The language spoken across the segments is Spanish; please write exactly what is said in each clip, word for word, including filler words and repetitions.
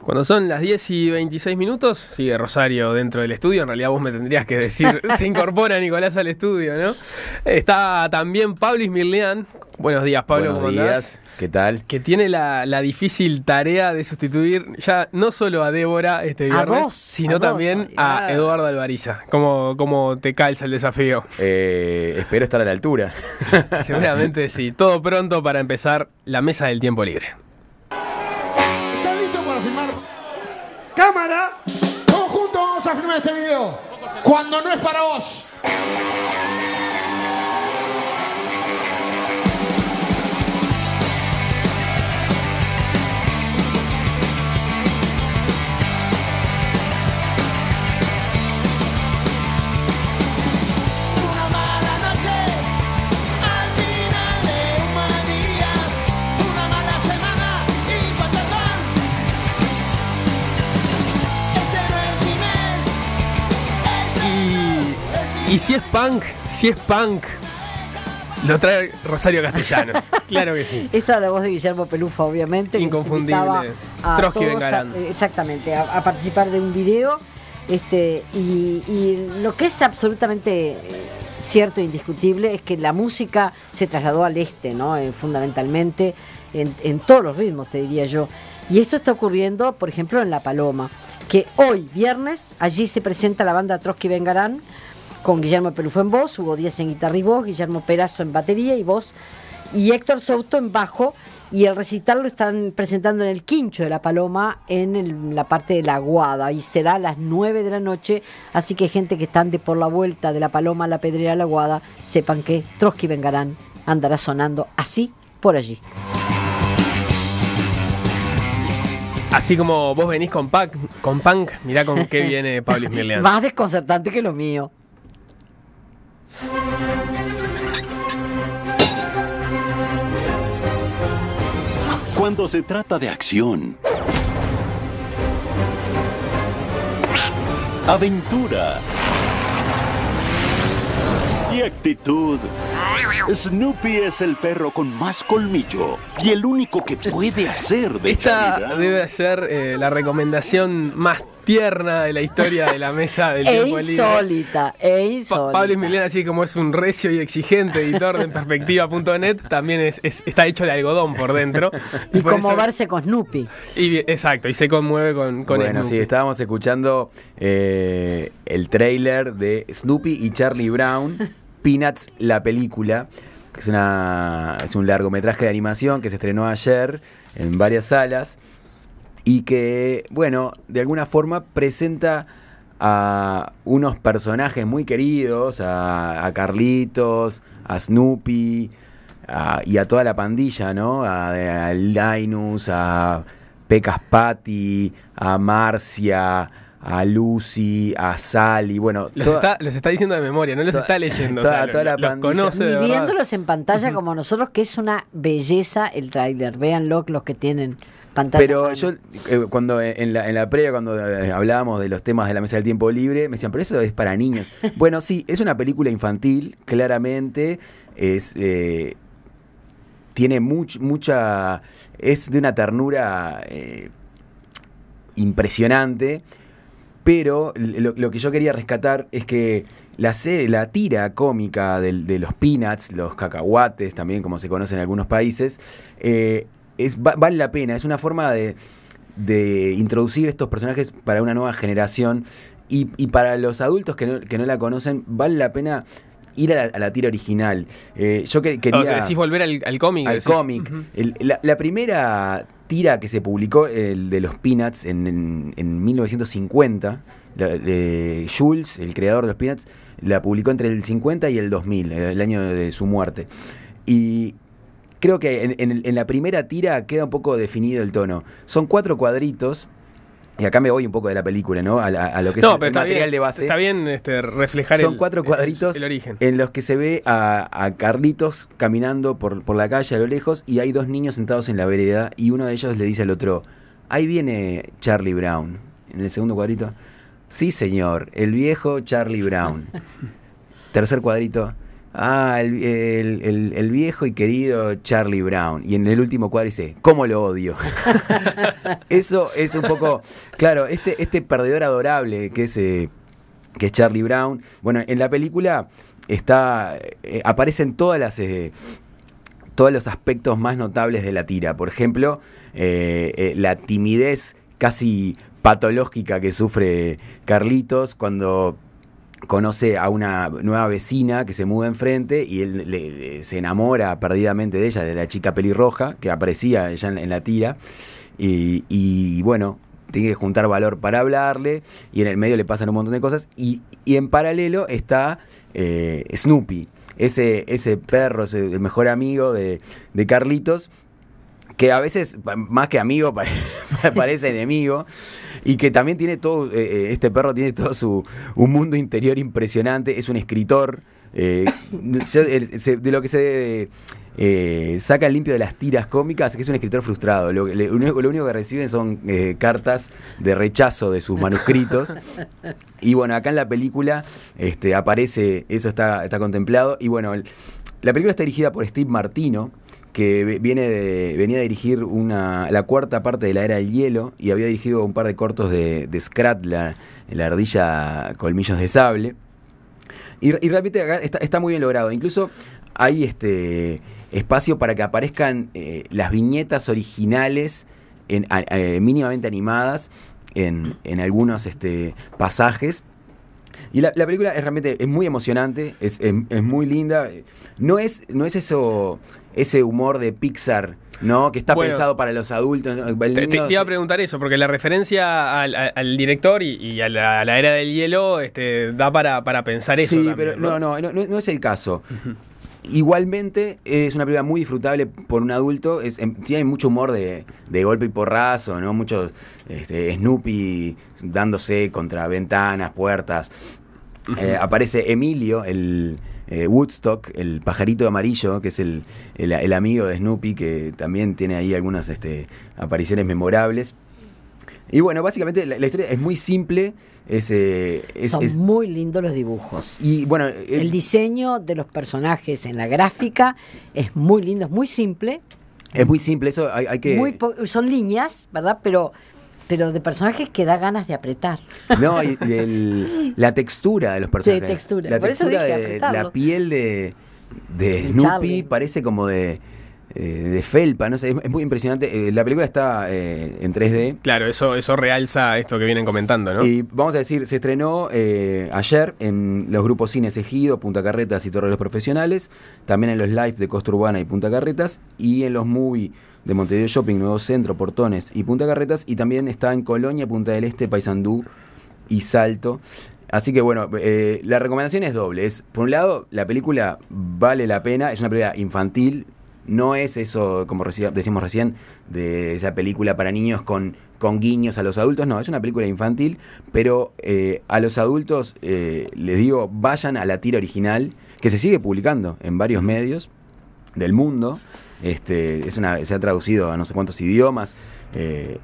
Cuando son las diez y veintiséis minutos, sigue Rosario dentro del estudio. En realidad vos me tendrías que decir, se incorpora Nicolás al estudio, ¿no? Está también Pablo Ismirlián. Buenos días, Pablo, Buenos ¿cómo días. andás? ¿Qué tal? Que tiene la, la difícil tarea de sustituir ya no solo a Débora este viernes, vos, sino a vos, también ah. a Eduardo Alvariza. ¿Cómo, cómo te calza el desafío? Eh, espero estar a la altura. Seguramente sí. Todo pronto para empezar la mesa del tiempo libre. ¿Están listos para filmar? ¡Cámara! Todos juntos vamos a filmar este video. Cuando no es para vos. Una mala noche al final de un mal día, una mala semana y cuántas son. Este no es mi mes, este no es mi Y si es punk, si es punk, lo trae Rosario Castellanos. Claro que sí. Esta es la voz de Guillermo Pelufa, obviamente. que nos Inconfundible. invitaba a Trotsky todos Vengarán. a- Exactamente, a, a participar de un video. Este, y, y lo que es absolutamente eh, cierto e indiscutible es que la música se trasladó al este, ¿no? Eh, fundamentalmente, en, en todos los ritmos, te diría yo. Y esto está ocurriendo, por ejemplo, en La Paloma, que hoy, viernes, allí se presenta la banda Trotsky Vengarán, con Guillermo Pelufo en voz, Hugo Díaz en guitarra y voz, Guillermo Perazo en batería y voz, y Héctor Souto en bajo, y el recital lo están presentando en el Quincho de La Paloma, en el- la parte de La Aguada, y será a las nueve de la noche, así que gente que están de por la vuelta de La Paloma a La Pedrera a La Aguada, sepan que Trotsky Vengarán andará sonando así por allí. Así como vos venís con punk, con punk mirá con qué viene Pablo Ismirlián. Más desconcertante que lo mío. Cuando se trata de acción, aventura y actitud, Snoopy es el perro con más colmillo y el único que puede hacer de Esta Charlie debe Brown. ser eh, la recomendación más tierna de la historia de la mesa del E tiempo libre. insólita, e Pa- insólita. Pablo Ismirlián, así como es un recio y exigente editor de perspectiva punto net, también es, es- está hecho de algodón por dentro. Y por como eso- verse con Snoopy. y, exacto, y se conmueve con, con Bueno, Snoopy. sí, estábamos escuchando eh, el tráiler de Snoopy y Charlie Brown, Peanuts, la película, que es, una, es un largometraje de animación que se estrenó ayer en varias salas y que, bueno, de alguna forma presenta a unos personajes muy queridos, a, a Carlitos, a Snoopy a- y a toda la pandilla, ¿no? A, a Linus, a Pecas Patty, a Marcia, a Lucy, a Sally, bueno, Los, toda- está, los está diciendo de memoria, no los toda- está leyendo. toda- o sea, toda la lo- los pandilla. conoce de Ni verdad. viéndolos en pantalla como nosotros, que es una belleza el tráiler. Véanlo los que tienen pantalla. Pero a yo, mano. eh, cuando en la, en la previa, cuando eh, hablábamos de los temas de la mesa del tiempo libre, me decían, pero eso es para niños. Bueno, sí, es una película infantil, claramente. Es eh, tiene much- mucha. Es de una ternura eh, impresionante. Pero lo, lo que yo quería rescatar es que la, se- la tira cómica del- de los peanuts, los cacahuates, también como se conoce en algunos países, eh, es, va- vale la pena. Es una forma de, de introducir estos personajes para una nueva generación. Y, y para los adultos que no, que no la conocen, vale la pena ir a la, a la tira original. Eh, yo que, quería... O sea, decís volver al, al cómic. Al decís. cómic. Ujú. El- la, la primera tira que se publicó, el de los Peanuts, en, en, en mil novecientos cincuenta, la- eh, Jules, el creador de los Peanuts, la publicó entre el cincuenta y el dos mil, el año de su muerte. Y creo que en, en- en la primera tira queda un poco definido el tono. Son cuatro cuadritos. Y acá me voy un poco de la película, ¿no? A, la- a lo que No, es el, pero el está material bien, de base. Está bien este, reflejar Son el, cuatro el- cuadritos el origen. en los que se ve a, a Carlitos caminando por, por la calle a lo lejos y hay dos niños sentados en la vereda y uno de ellos le dice al otro, ahí viene Charlie Brown. En el segundo cuadrito, sí señor, el viejo Charlie Brown. Tercer cuadrito, ah, el, el- el- el viejo y querido Charlie Brown. Y en el último cuadro dice, ¿cómo lo odio? Eso es un poco, claro, este, este perdedor adorable que es, eh, que es Charlie Brown. Bueno, en la película está, eh, aparecen todas las... eh, todos los aspectos más notables de la tira. Por ejemplo, eh, eh, la timidez casi patológica que sufre Carlitos cuando conoce a una nueva vecina que se muda enfrente y él le- le- se enamora perdidamente de ella, de la chica pelirroja, que aparecía ella en, en la tira. Y, y, bueno, tiene que juntar valor para hablarle, y en el medio le pasan un montón de cosas. Y, y en paralelo está eh, Snoopy, ese, ese perro, ese, el mejor amigo de, de Carlitos, que a veces, pa- más que amigo, pare- parece enemigo, y que también tiene todo, eh, eh, este perro tiene todo su, un mundo interior impresionante, es un escritor, eh, yo, el- se- de lo que se eh, saca limpio de las tiras cómicas, que es un escritor frustrado, lo, le- lo único, lo único que reciben son eh, cartas de rechazo de sus manuscritos. Y bueno, acá en la película este, aparece, eso está, está contemplado. Y bueno, el- la película está dirigida por Steve Martino, que ve- viene de- venía a dirigir una, la cuarta parte de La Era del Hielo y había dirigido un par de cortos de, de Scrat, la, la ardilla Colmillos de Sable. Y, y realmente acá está, está muy bien logrado. Incluso hay este espacio para que aparezcan eh, las viñetas originales en, a- eh, mínimamente animadas en, en algunos este, pasajes. Y la, la película es realmente es muy emocionante, es, es, es muy linda. No es, no es eso, ese humor de Pixar, ¿no? Que está Bueno, pensado para los adultos. ¿no? El Te, te- niño te iba a se- preguntar eso, porque la referencia al, al- al director y, y a, la, a la era del hielo este, da para, para pensar eso. Sí, también, pero no, no, no, no, no es el caso. Igualmente es una película muy disfrutable por un adulto. Es, em, tiene mucho humor de, de golpe y porrazo, ¿no? Mucho este, Snoopy dándose contra ventanas, puertas. Eh, aparece Emilio, el eh, Woodstock, el pajarito amarillo, que es el, el, el amigo de Snoopy, que también tiene ahí algunas este, apariciones memorables. Y bueno, básicamente la, la historia es muy simple. Es, eh, es- Son es- muy lindos los dibujos. y bueno, El diseño de los personajes en la gráfica es muy lindo, es muy simple. es muy simple. Eso hay, hay que. Muy po- son líneas, ¿verdad? Pero, pero de personajes que da ganas de apretar. No, y, y el- la textura de los personajes. textura. La Por eso textura dije de apretarlo. la piel de, de De Snoopy Charlie. parece como de, eh, de felpa, no sé, es, es muy impresionante. Eh, la película está eh, en tres D. Claro, eso, eso realza esto que vienen comentando, ¿no? Y vamos a decir, se estrenó eh, ayer en los grupos Cines Ejido, Punta Carretas y Torre de los Profesionales, también en los live de Costa Urbana y Punta Carretas, y en los movie de Montevideo Shopping, Nuevo Centro, Portones y Punta Carretas, y también está en Colonia, Punta del Este, Paysandú y Salto. Así que bueno, eh, la recomendación es doble. Es, por un lado, la película vale la pena, es una película infantil, no es eso, como reci- decíamos recién, de esa película para niños con, con guiños a los adultos, no, es una película infantil, pero eh, a los adultos eh, les digo, vayan a la tira original, que se sigue publicando en varios medios del mundo. Este, es una, se ha traducido a no sé cuántos idiomas, eh,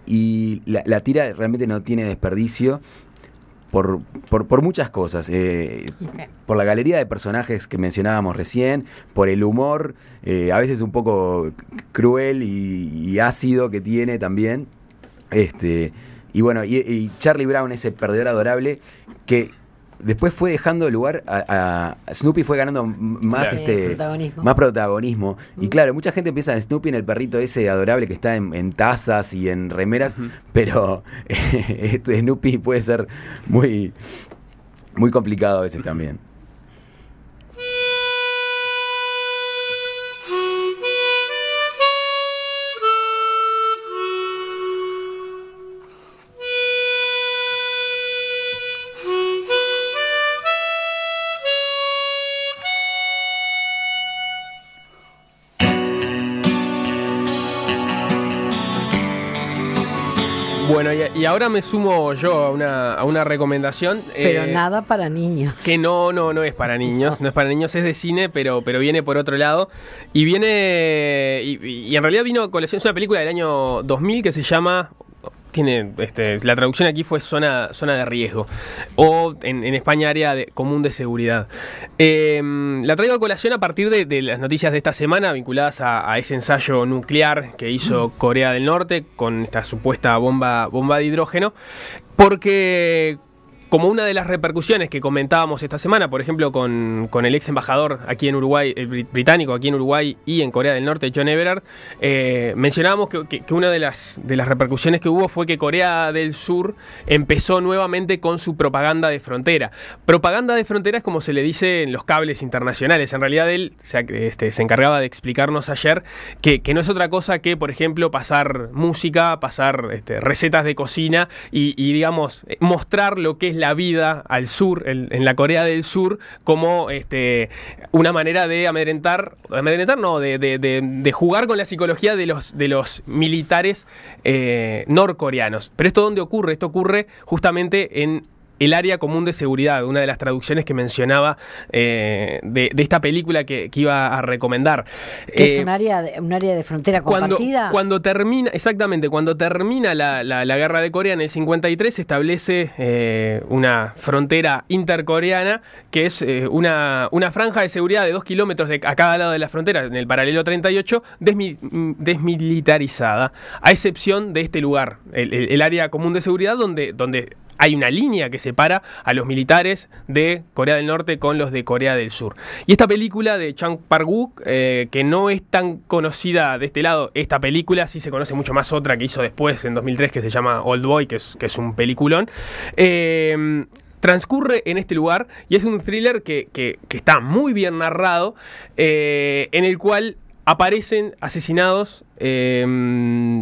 y la, la tira realmente no tiene desperdicio por, por, por muchas cosas. eh, por la galería de personajes que mencionábamos recién, por el humor, eh, a veces un poco cruel y, y ácido que tiene también. Este, y bueno, y, y Charlie Brown, ese perdedor adorable, que después fue dejando lugar a, a Snoopy, fue ganando m- más Sí, este protagonismo. más protagonismo. Y claro, mucha gente piensa en Snoopy, en el perrito ese adorable que está en, en tazas y en remeras, pero eh, este Snoopy puede ser muy, muy complicado a veces también. Bueno, y, y ahora me sumo yo a una, a una recomendación. Pero eh, nada para niños. Que no, no, no es para niños, no es para niños, es de cine, pero, pero viene por otro lado. Y viene, y, y en realidad vino a colección, es una película del año dos mil que se llama tiene este, la traducción aquí fue zona, zona de riesgo, o en, en España área de, común de seguridad. Eh, la traigo a colación a partir de, de las noticias de esta semana vinculadas a, a ese ensayo nuclear que hizo Corea del Norte con esta supuesta bomba, bomba de hidrógeno, porque como una de las repercusiones que comentábamos esta semana, por ejemplo, con, con el ex embajador aquí en Uruguay, el británico aquí en Uruguay y en Corea del Norte, John Everard, eh, mencionábamos que, que, que una de las, de las repercusiones que hubo fue que Corea del Sur empezó nuevamente con su propaganda de frontera. Propaganda de frontera es como se le dice en los cables internacionales. En realidad él se, este, se encargaba de explicarnos ayer que, que no es otra cosa que, por ejemplo, pasar música, pasar este, recetas de cocina y, y, digamos, mostrar lo que es la vida al sur, en, en la Corea del Sur, como este, una manera de amedrentar, amedrentar no, de, de, de, de jugar con la psicología de los, de los militares eh, norcoreanos. Pero ¿esto dónde ocurre? Esto ocurre justamente en el área común de seguridad, una de las traducciones que mencionaba eh, de, de esta película que, que iba a recomendar. Que eh, es un área, de, un área de frontera compartida. Cuando, cuando termina, exactamente, cuando termina la, la, la guerra de Corea en el cincuenta y tres, se establece eh, una frontera intercoreana que es eh, una, una franja de seguridad de dos kilómetros de, a cada lado de la frontera, en el paralelo treinta y ocho, desmi, desmilitarizada, a excepción de este lugar, el, el, el área común de seguridad, donde, donde hay una línea que separa a los militares de Corea del Norte con los de Corea del Sur. Y esta película de Chang Park-wook, eh, que no es tan conocida de este lado, esta película sí se conoce mucho más otra que hizo después en dos mil tres, que se llama Old Boy, que es, que es un peliculón. Eh, transcurre en este lugar y es un thriller que, que, que está muy bien narrado, eh, en el cual aparecen asesinados... Eh,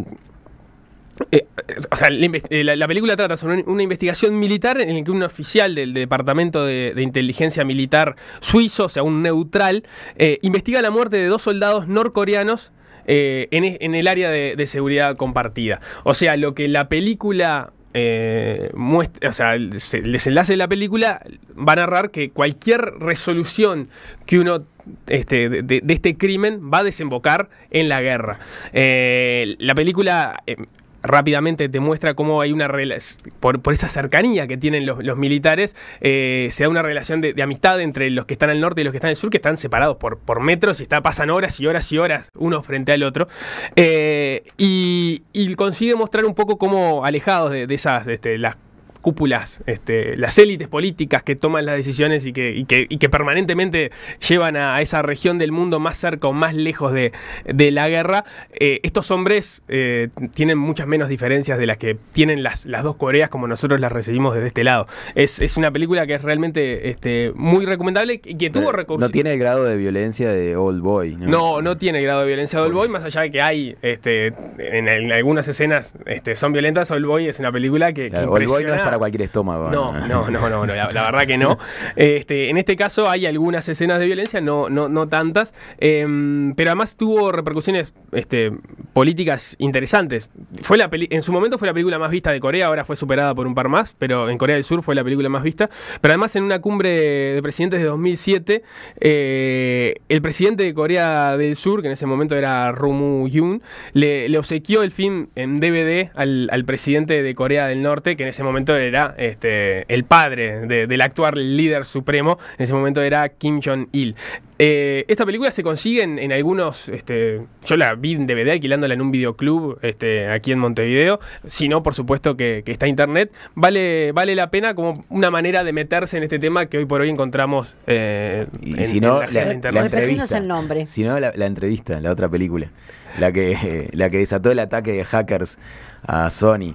Eh, o sea, la, la película trata sobre una investigación militar en la que un oficial del Departamento de, de Inteligencia Militar suizo, o sea, un neutral, eh, investiga la muerte de dos soldados norcoreanos eh, en, en el área de, de seguridad compartida. O sea, lo que la película... Eh, muestra, o sea, el, el desenlace de la película va a narrar que cualquier resolución que uno este, de, de este crimen va a desembocar en la guerra. Eh, la película eh, rápidamente te muestra cómo hay una relación, por, por esa cercanía que tienen los, los militares, eh, se da una relación de, de amistad entre los que están al norte y los que están al sur, que están separados por, por metros y está, pasan horas y horas y horas uno frente al otro, eh, y, y consigue mostrar un poco cómo alejados de, de esas, este, las cúpulas, este, las élites políticas que toman las decisiones y que, y que, y que permanentemente llevan a, a esa región del mundo más cerca o más lejos de, de la guerra, eh, estos hombres eh, tienen muchas menos diferencias de las que tienen las, las dos Coreas como nosotros las recibimos desde este lado. Es, es una película que es realmente este, muy recomendable y que tuvo recursos. No tiene el grado de violencia de Old Boy, ¿no? No, no tiene el grado de violencia de Old Boy, más allá de que hay este, en, en algunas escenas este, son violentas. Old Boy es una película que, claro, que Old Boy no es para cualquier estómago. No, no, no, no, no la, la verdad que no. Este, en este caso hay algunas escenas de violencia, no, no, no tantas, eh, pero además tuvo repercusiones este, políticas interesantes. Fue la peli- en su momento fue la película más vista de Corea, ahora fue superada por un par más, pero en Corea del Sur fue la película más vista. Pero además en una cumbre de presidentes de dos mil siete, eh, el presidente de Corea del Sur, que en ese momento era Roh Moo-hyun, le, le obsequió el film en D V D al, al presidente de Corea del Norte, que en ese momento era este, el padre de, del actual líder supremo, en ese momento era Kim Jong-il. Eh, esta película se consigue en, en algunos, este, yo la vi en D V D alquilándola en un videoclub este, aquí en Montevideo, si no, por supuesto que, que está en internet, vale, vale la pena como una manera de meterse en este tema que hoy por hoy encontramos eh, y en, si no, en la, la, internet. la entrevista, el nombre. Si no, la, la entrevista, la otra película, la que, eh, la que desató el ataque de hackers a Sony.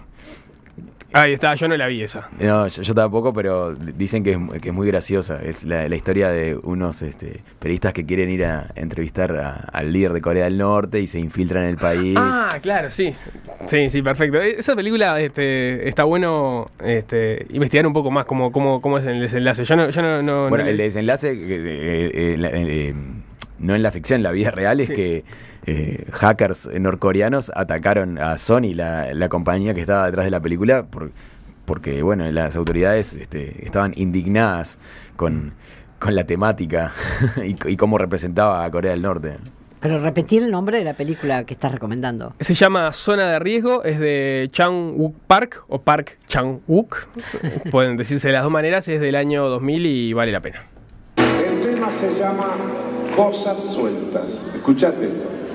Ahí está, yo no la vi esa. No, yo, yo tampoco, pero dicen que es, que es muy graciosa. Es la, la historia de unos este, periodistas que quieren ir a entrevistar a, al líder de Corea del Norte y se infiltran en el país. Ah, claro, sí. Sí, sí, perfecto. Esa película este, está bueno este, investigar un poco más cómo, cómo, cómo es el desenlace. Yo no, yo no, no bueno, no el desenlace, eh, eh, eh, la, eh, no en la ficción, en la vida real, es sí. que eh, hackers norcoreanos atacaron a Sony, la, la compañía que estaba detrás de la película, por, porque bueno, las autoridades este, estaban indignadas con, con la temática y, y cómo representaba a Corea del Norte. Pero repetir el nombre de la película que estás recomendando. Se llama Zona de Riesgo, es de Chan-wook Park o Park Chan-wook, pueden decirse de las dos maneras, es del año dos mil y vale la pena. El tema se llama Cosas Sueltas. Escuchate.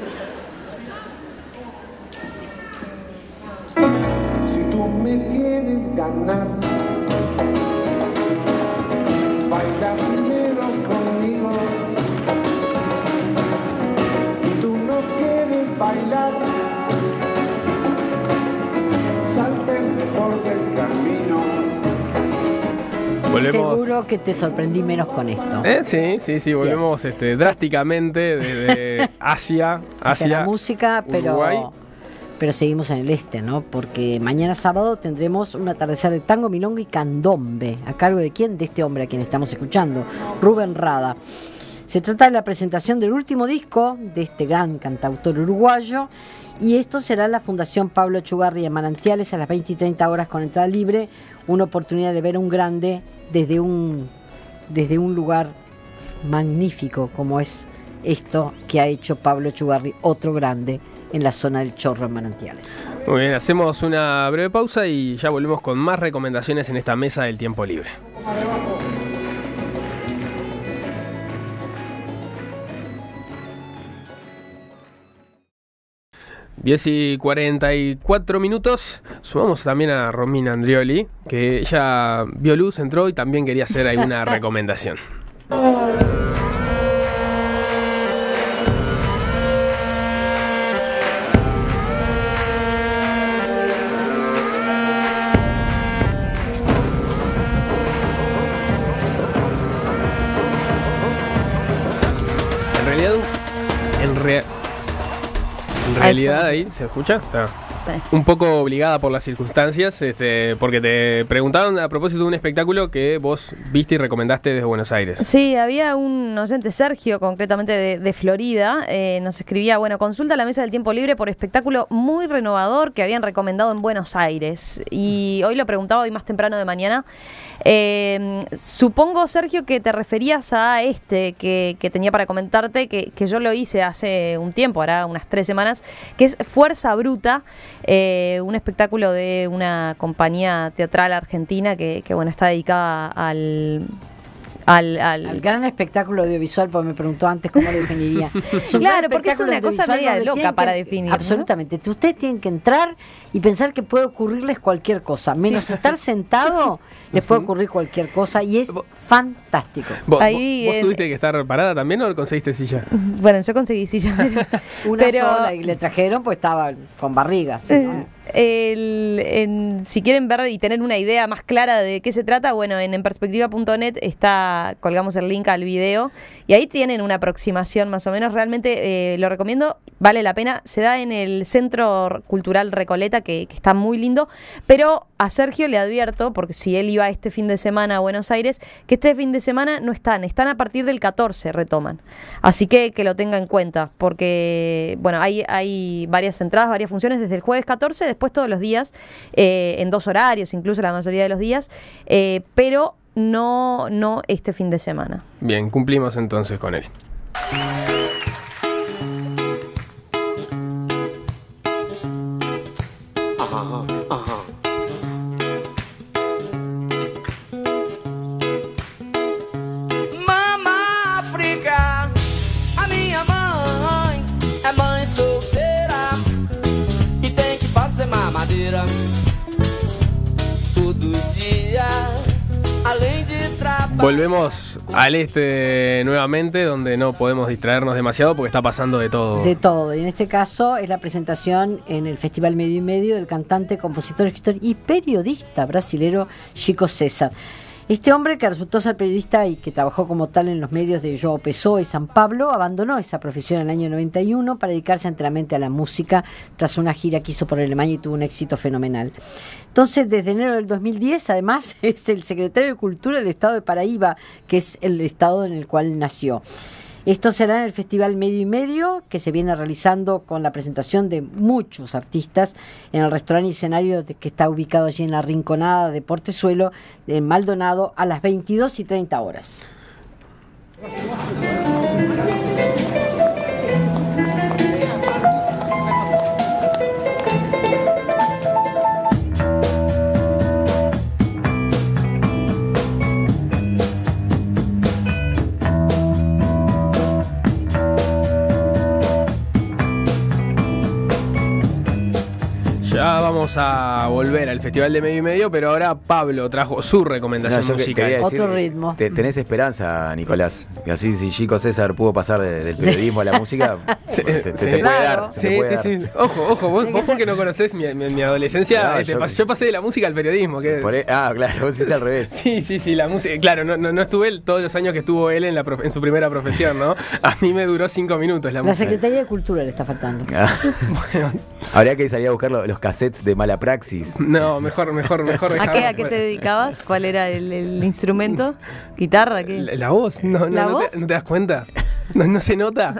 Si tú me quieres ganar, baila primero conmigo. Si tú no quieres bailar, salte mejor del camino. Volvemos. Seguro que te sorprendí menos con esto. Eh, sí, sí, sí, volvemos este, drásticamente desde Asia, Hacia Asia, la música, pero, Uruguay. pero seguimos en el este, ¿no? Porque mañana sábado tendremos un atardecer de tango, milonga y candombe. ¿A cargo de quién? De este hombre a quien estamos escuchando, Rubén Rada. Se trata de la presentación del último disco de este gran cantautor uruguayo. Y esto será en la Fundación Pablo Echugarri en Manantiales a las veinte y treinta horas con entrada libre. Una oportunidad de ver a un grande desde un, desde un lugar magnífico como es esto que ha hecho Pablo Echugarri, otro grande en la zona del Chorro en Manantiales. Muy bien, hacemos una breve pausa y ya volvemos con más recomendaciones en esta mesa del tiempo libre. diez y cuarenta y cuatro minutos. Sumamos también a Romina Andrioli, que ella vio luz, entró y también quería hacer alguna recomendación. En realidad, en realidad En realidad ahí se escucha, está Sí. un poco obligada por las circunstancias, este, porque te preguntaron a propósito de un espectáculo que vos viste y recomendaste desde Buenos Aires. Sí, había un oyente, Sergio, concretamente de, de Florida, eh, nos escribía, bueno, consulta la mesa del tiempo libre por espectáculo muy renovador que habían recomendado en Buenos Aires. Y hoy lo preguntaba, hoy más temprano de mañana. Eh, supongo, Sergio, que te referías a este que, que tenía para comentarte, que, que yo lo hice hace un tiempo, hará unas tres semanas, que es Fuerza Bruta, eh, un espectáculo de una compañía teatral argentina que, que bueno, está dedicada al... Al, al... Al gran espectáculo audiovisual, porque me preguntó antes cómo lo definiría. Es un Claro, gran porque es espectáculo una cosa audiovisual media donde loca tienen para que- definir, ¿no? Absolutamente. Ustedes tienen que entrar y pensar que puede ocurrirles cualquier cosa. Menos estar sentado, les puede ocurrir cualquier cosa y es fantástico. ¿Vos, Ahí, vos eh, tuviste que estar parada también o conseguiste silla? Bueno, yo conseguí silla. Una pero- sola y le trajeron, pues estaba con barriga. ¿sí, no? El- en- si quieren ver y tener una idea más clara de qué se trata, bueno, en enperspectiva punto net está, colgamos el link al video y ahí tienen una aproximación más o menos. Realmente eh, lo recomiendo, vale la pena. Se da en el Centro Cultural Recoleta, que, que está muy lindo, pero a Sergio le advierto, porque si él iba este fin de semana a Buenos Aires, que este fin de semana no están, están a partir del catorce, retoman. Así que que lo tenga en cuenta, porque bueno, hay, hay varias entradas, varias funciones desde el jueves catorce, después todos los días, eh, en dos horarios, incluso la mayoría de los días, eh, pero no, no este fin de semana. Bien, cumplimos entonces con él. Mama África, a minha mãe é mãe solteira e tem que fazer mamadeira todo dia, além de trabalhar. Volvemos al este nuevamente, donde no podemos distraernos demasiado porque está pasando de todo. De todo. Y en este caso es la presentación en el Festival Medio y Medio del cantante, compositor, escritor y periodista brasilero Chico César. Este hombre, que resultó ser periodista y que trabajó como tal en los medios de João Pessoa y San Pablo, abandonó esa profesión en el año noventa y uno para dedicarse enteramente a la música tras una gira que hizo por Alemania y tuvo un éxito fenomenal. Entonces, desde enero del dos mil diez, además, es el secretario de Cultura del estado de Paraíba, que es el estado en el cual nació. Esto será en el Festival Medio y Medio, que se viene realizando con la presentación de muchos artistas en el restaurante y escenario de- que está ubicado allí en la Rinconada de Portezuelo, en Maldonado, a las veintidós y treinta horas. vamos a volver al Festival de Medio y Medio, pero ahora Pablo trajo su recomendación No, yo que- musical. quería decir, Otro ritmo. te- tenés esperanza, Nicolás. Y así, si Chico César pudo pasar de- del periodismo a la música, Sí, te, te- te sí. puede Claro. dar. Se Sí, te puede sí, dar. sí. Ojo, ojo, vos, Tiene que vos ser- porque no conocés mi, mi- mi adolescencia, No, este, yo- pas- yo pasé de la música al periodismo. Que... Por e- ah, claro, vos hiciste al revés. Sí, sí, sí, la música. Claro, no, no, no estuve él todos los años que estuvo él en, la prof- en su primera profesión, ¿no? A mí me duró cinco minutos la, La música. Secretaría de Cultura le está faltando. Ah. Habría que salir a buscar lo- los cassettes de Mala Praxis. No, mejor, mejor, mejor ¿A dejarlo. qué, ¿A qué te dedicabas? ¿Cuál era el, el instrumento? ¿Guitarra? ¿Qué? La, la voz, no, no, ¿La no, voz? Te, ¿no te das cuenta? ¿No, no se nota?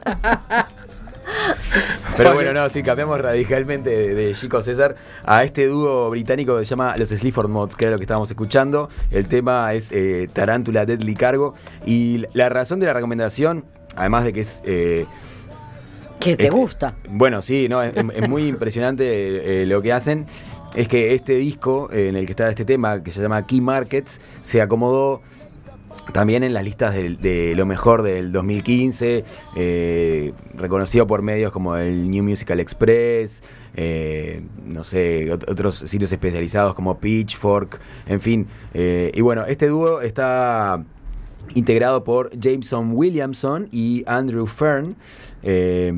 Pero Vale. bueno, no, sí, cambiamos radicalmente de, de Chico César a este dúo británico que se llama Los Sleaford Mods, que era lo que estábamos escuchando. El tema es eh, Tarántula Deadly Cargo. Y la razón de la recomendación, además de que es... eh, Que te Este- gusta. Bueno, sí, no, es, es muy impresionante eh, lo que hacen. Es que este disco eh, en el que está este tema, que se llama Key Markets, se acomodó también en las listas de, de lo mejor del dos mil quince, eh, reconocido por medios como el New Musical Express, eh, no sé, ot- otros sitios especializados como Pitchfork, en fin. Eh, y bueno, este dúo está integrado por Jameson Williamson y Andrew Fern. Eh,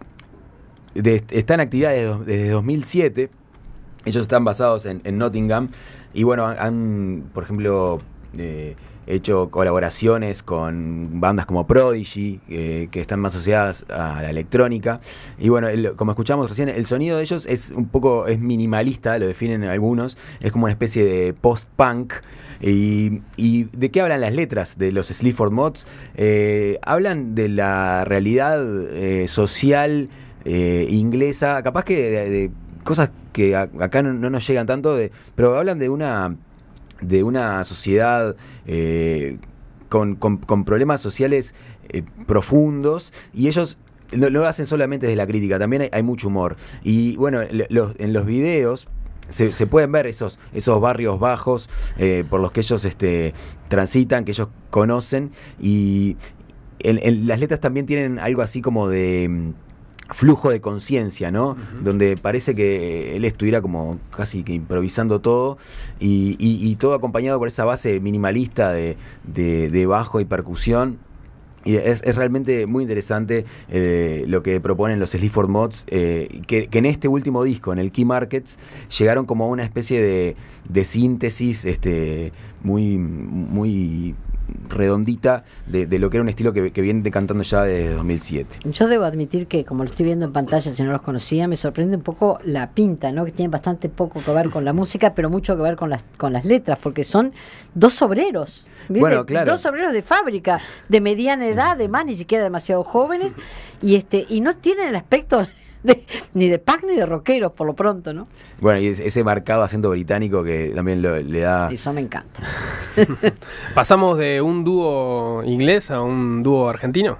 de- está en actividad desde, desde dos mil siete. Ellos están basados en, en Nottingham. Y bueno, han, han, por ejemplo, eh, hecho colaboraciones con bandas como Prodigy, eh, que están más asociadas a la electrónica. Y bueno, el- como escuchamos recién, el sonido de ellos es un poco es minimalista, lo definen algunos. Es como una especie de post-punk. Y, y ¿de qué hablan las letras de los Sleaford Mods? Eh, hablan de la realidad eh, social eh, inglesa, capaz que de, de cosas que a- acá no, no nos llegan tanto, de, pero hablan de una de una sociedad eh, con, con- con problemas sociales eh, profundos, y ellos no lo hacen solamente desde la crítica, también hay, hay mucho humor. Y bueno, lo- los- en los videos se, se pueden ver esos, esos barrios bajos eh, por los que ellos este, transitan, que ellos conocen, y en, en las letras también tienen algo así como de mm, flujo de conciencia, ¿no? Uh-huh. Donde parece que él estuviera como casi que improvisando todo, y, y, y todo acompañado por esa base minimalista de, de, de bajo y percusión. Y es, es realmente muy interesante eh, lo que proponen los Sleaford Mods, eh, que, que en este último disco, en el Key Markets, llegaron como a una especie de, de síntesis este, muy, muy redondita de, de lo que era un estilo que, que viene decantando ya desde dos mil siete. Yo debo admitir que, como lo estoy viendo en pantalla, si no los conocía, me sorprende un poco la pinta, ¿no? Que tiene bastante poco que ver con la música, pero mucho que ver con las, con las letras, porque son dos obreros. ¿Viste? Bueno, claro. Dos obreros de fábrica, de mediana edad, además, ni siquiera demasiado jóvenes, y este y no tienen el aspecto de, ni de punk ni de rockeros, por lo pronto, ¿no? Bueno, y ese marcado acento británico que también lo, le da... Eso me encanta. ¿Pasamos de un dúo inglés a un dúo argentino?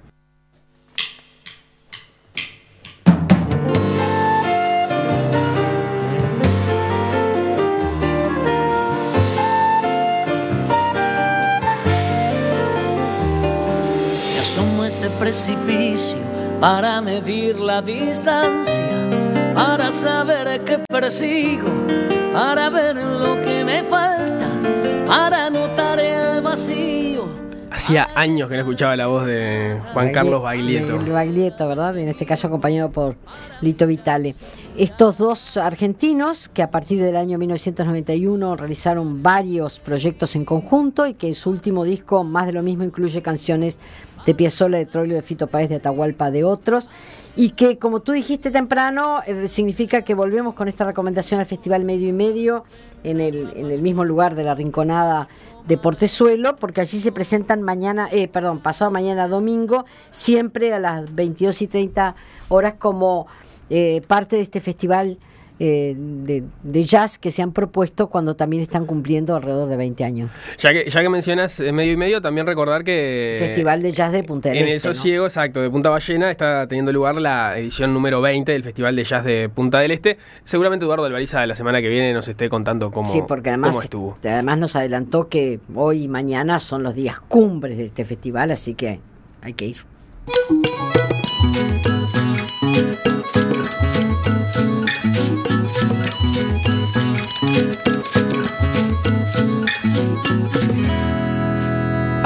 Me asomo a este precipicio para medir la distancia, para saber qué persigo, para ver lo que me falta, para notar el vacío. Hacía años que no escuchaba la voz de Juan Carlos Baglietto. De Baglietto, ¿verdad? En este caso acompañado por Lito Vitale. Estos dos argentinos, que a partir del año mil novecientos noventa y uno realizaron varios proyectos en conjunto, y que su último disco, Más de lo mismo, incluye canciones de Piazzolla, de Troilo, de Fito Páez, de Atahualpa, de otros, y que, como tú dijiste temprano, eh, significa que volvemos con esta recomendación al Festival Medio y Medio, en el, en el mismo lugar de la Rinconada de Portezuelo, porque allí se presentan mañana, eh, perdón, pasado mañana domingo, siempre a las veintidós y treinta horas, como eh, parte de este festival eh, de, de jazz que se han propuesto cuando también están cumpliendo alrededor de veinte años. Ya que, ya que mencionas eh, Medio y Medio, también recordar que... Festival de Jazz de Punta del En Este, el Sosiego, ¿no? Exacto, de Punta Ballena, está teniendo lugar la edición número veinte del Festival de Jazz de Punta del Este. Seguramente Eduardo Albariza la semana que viene nos esté contando cómo, sí, porque además, cómo estuvo. Además nos adelantó que hoy y mañana son los días cumbres de este festival, así que hay que ir.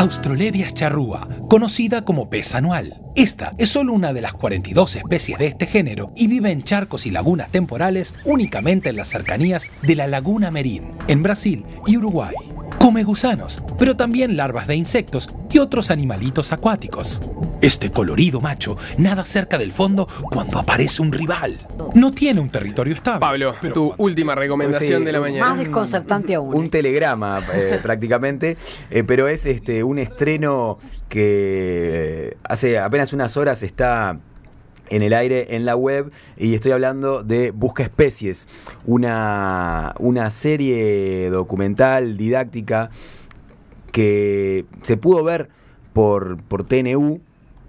Austrolebias charrúa, conocida como pez anual. Esta es solo una de las cuarenta y dos especies de este género y vive en charcos y lagunas temporales únicamente en las cercanías de la Laguna Merín, en Brasil y Uruguay. Come gusanos, pero también larvas de insectos y otros animalitos acuáticos. Este colorido macho nada cerca del fondo cuando aparece un rival. No tiene un territorio estable. Pablo, tu última recomendación Sí, de la un- mañana. Más desconcertante aún. Un telegrama eh, prácticamente, eh, pero es este un estreno que eh, hace apenas unas horas está en el aire en la web y estoy hablando de Busca Especies, una, una serie documental didáctica que se pudo ver por, por T N U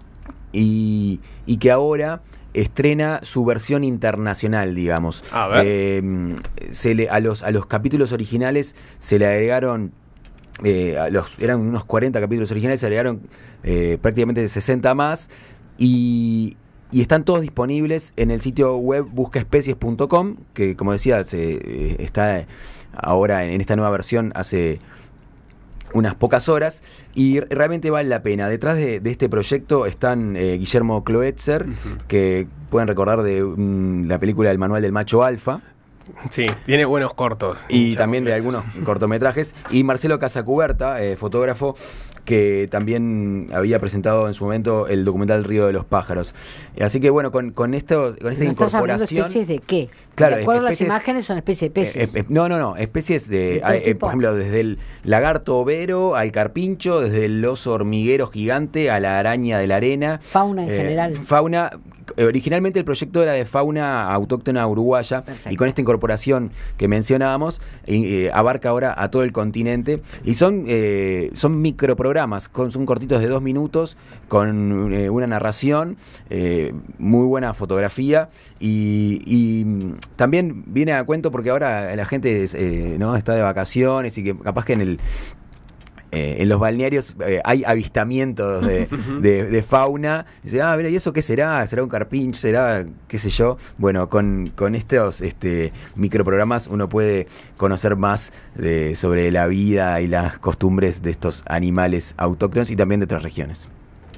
y, y que ahora estrena su versión internacional, digamos. A ver. Eh, se le, a, los, a los capítulos originales se le agregaron, eh, a los, eran unos cuarenta capítulos originales, se agregaron eh, prácticamente sesenta más y, y están todos disponibles en el sitio web busca especies punto com, que como decía, se, eh, está ahora en, en esta nueva versión hace unas pocas horas y realmente vale la pena. Detrás de, de este proyecto están eh, Guillermo Kloetzer, uh-huh. que pueden recordar de um, la película El Manual del Macho Alfa. Sí, tiene buenos cortos. Y también de algunos cortometrajes. Y Marcelo Casacuberta, eh, fotógrafo, que también había presentado en su momento el documental Río de los Pájaros. Así que bueno, con, con, esto, con esta ¿No estás hablando incorporación... especies de qué? Claro, de acuerdo a las especies, imágenes son especies de peces. Eh, eh, no, no, no, especies de, ¿De todo eh, tipo? por ejemplo, desde el lagarto overo al carpincho, desde el oso hormiguero gigante a la araña de la arena. Fauna en Eh, general. Fauna, eh, originalmente el proyecto era de fauna autóctona uruguaya. Perfecto. Y con esta incorporación que mencionábamos, eh, abarca ahora a todo el continente. Y son, eh, son microprogramas, con, son cortitos de dos minutos, con eh, una narración, eh, muy buena fotografía y, y también viene a cuento porque ahora la gente eh, ¿no? está de vacaciones y que capaz que en el eh, en los balnearios eh, hay avistamientos de, de, de fauna. Dice, ah, mira, ¿y eso qué será? ¿Será un carpincho? ¿Será qué sé yo? Bueno, con, con estos este, microprogramas uno puede conocer más de, sobre la vida y las costumbres de estos animales autóctonos y también de otras regiones.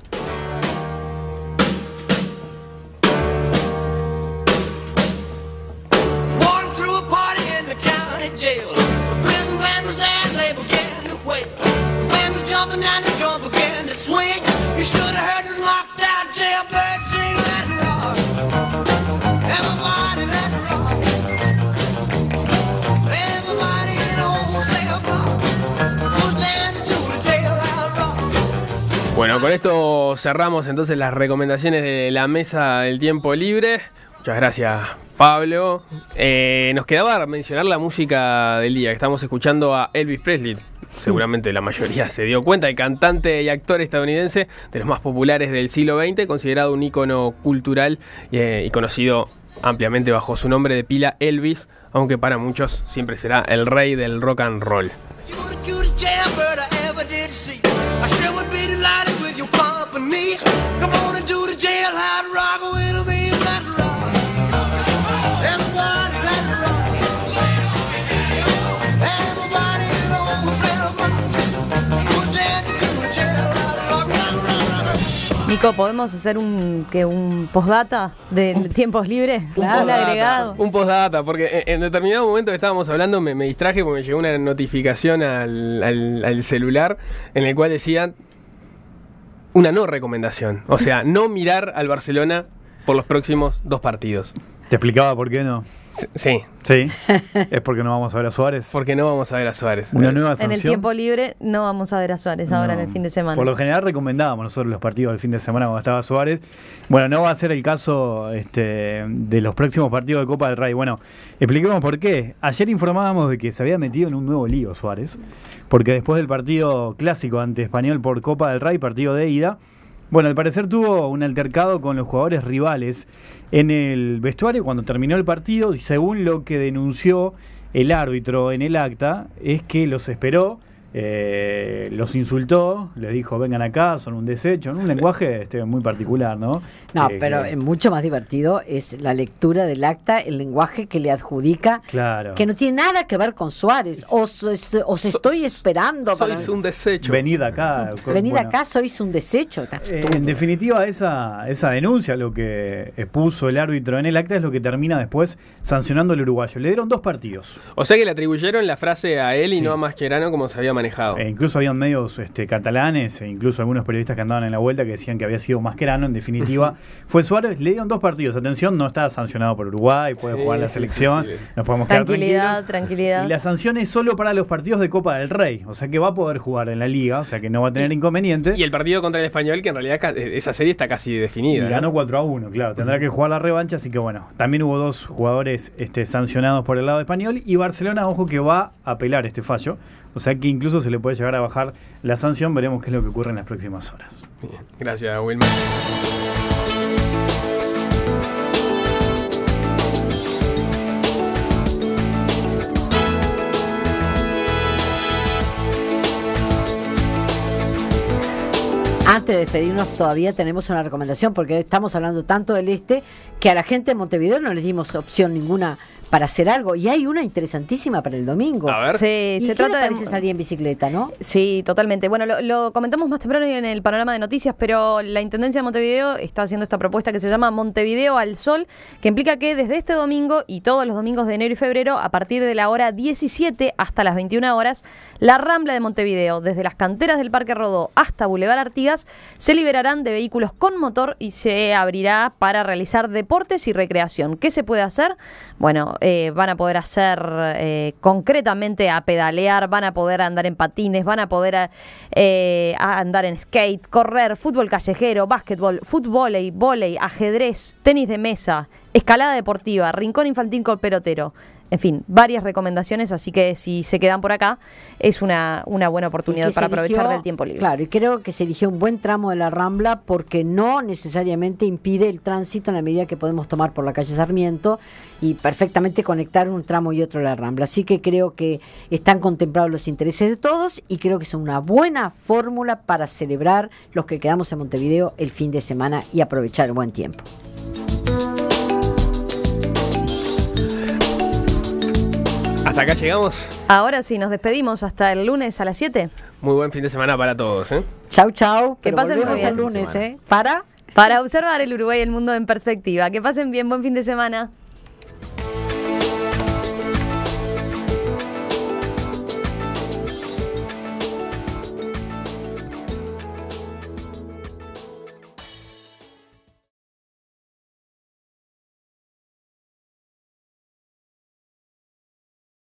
Bueno, con esto cerramos entonces las recomendaciones de la mesa del tiempo libre. Muchas gracias, Pablo. Eh, nos quedaba mencionar la música del día, que estamos escuchando a Elvis Presley. Seguramente la mayoría se dio cuenta, el cantante y actor estadounidense de los más populares del siglo veinte, considerado un ícono cultural eh, y conocido ampliamente bajo su nombre de pila Elvis, aunque para muchos siempre será el rey del rock and roll. Nico, ¿podemos hacer un que un postdata de tiempos libres? Claro. Un agregado. Un postdata, porque en determinado momento que estábamos hablando me, me distraje porque me llegó una notificación al, al, al celular en el cual decía una no recomendación. O sea, no mirar al Barcelona por los próximos dos partidos. ¿Te explicaba por qué no? Sí. Sí. ¿Es porque no vamos a ver a Suárez? Porque no vamos a ver a Suárez. Una nueva sanción. En el tiempo libre no vamos a ver a Suárez ahora No. en el fin de semana. Por lo general recomendábamos nosotros los partidos del fin de semana cuando estaba Suárez. Bueno, no va a ser el caso este, de los próximos partidos de Copa del Rey. Bueno, expliquemos por qué. Ayer informábamos de que se había metido en un nuevo lío Suárez, porque después del partido clásico ante Español por Copa del Rey, partido de ida, bueno, al parecer tuvo un altercado con los jugadores rivales en el vestuario cuando terminó el partido, y según lo que denunció el árbitro en el acta, es que los esperó eh, los insultó, les dijo vengan acá, son un desecho, en un lenguaje este, muy particular, ¿no? No, Eh, pero que- es mucho más divertido es la lectura del acta, el lenguaje que le adjudica, Claro. que no tiene nada que ver con Suárez. Os, os, os estoy esperando. para- Sois un desecho. Venid acá. Venid bueno. acá, sois un desecho. Está Eh, estúpido. En definitiva, esa, esa denuncia, lo que expuso el árbitro en el acta, es lo que termina después sancionando al uruguayo. Le dieron dos partidos. O sea que le atribuyeron la frase a él y Sí. no a Mascherano como se había manejado. E incluso habían medios este, catalanes e incluso algunos periodistas que andaban en la vuelta que decían que había sido Mascherano. En definitiva, fue Suárez. Le dieron dos partidos. Atención, no está sancionado por Uruguay, puede Sí, jugar la sí, selección. sí, sí. Nos podemos quedar Tranquilidad, tranquilos. tranquilidad. Y la sanción es solo para los partidos de Copa del Rey. O sea que va a poder jugar en la Liga, o sea que no va a tener inconveniente. Y el partido contra el Español, que en realidad ca- esa serie está casi Y definida. ¿no? ganó cuatro a uno, claro. Tendrá que jugar la revancha, así que bueno. También hubo dos jugadores este, sancionados por el lado español. Y Barcelona, ojo, que va a apelar este fallo. O sea que incluso se le puede llegar a bajar la sanción. Veremos qué es lo que ocurre en las próximas horas. Bien, gracias, Wilmar. Antes de despedirnos, todavía tenemos una recomendación, porque estamos hablando tanto del este que a la gente de Montevideo no les dimos opción ninguna para hacer algo. Y hay una interesantísima para el domingo. A ver. Sí, ¿Y se qué trata le de parece salir en bicicleta, no? Sí, totalmente. Bueno, lo, lo comentamos más temprano en el panorama de noticias, pero la Intendencia de Montevideo está haciendo esta propuesta que se llama Montevideo al Sol, que implica que desde este domingo y todos los domingos de enero y febrero, a partir de la hora diecisiete hasta las veintiuna horas, la Rambla de Montevideo, desde las canteras del Parque Rodó hasta Boulevard Artigas, se liberarán de vehículos con motor y se abrirá para realizar deportes y recreación. ¿Qué se puede hacer? Bueno, eh, van a poder hacer eh, concretamente a pedalear, van a poder andar en patines, van a poder eh, a andar en skate, correr, fútbol callejero, básquetbol, fútbol, vóley, ajedrez, tenis de mesa, escalada deportiva, rincón infantil con pelotero. En fin, varias recomendaciones, así que si se quedan por acá, es una, una buena Y oportunidad que se para aprovechar eligió- del tiempo libre. Claro, y creo que se eligió un buen tramo de la Rambla porque no necesariamente impide el tránsito en la medida que podemos tomar por la calle Sarmiento y perfectamente conectar un tramo y otro de la Rambla. Así que creo que están contemplados los intereses de todos y creo que es una buena fórmula para celebrar los que quedamos en Montevideo el fin de semana y aprovechar el buen tiempo. Hasta acá llegamos. Ahora sí, nos despedimos hasta el lunes a las siete. Muy buen fin de semana para todos. ¿eh? Chau, chau. Que pero pasen muy volvemos bien. el lunes, ¿eh? Para... Para observar el Uruguay y el mundo en perspectiva. Que pasen bien, buen fin de semana.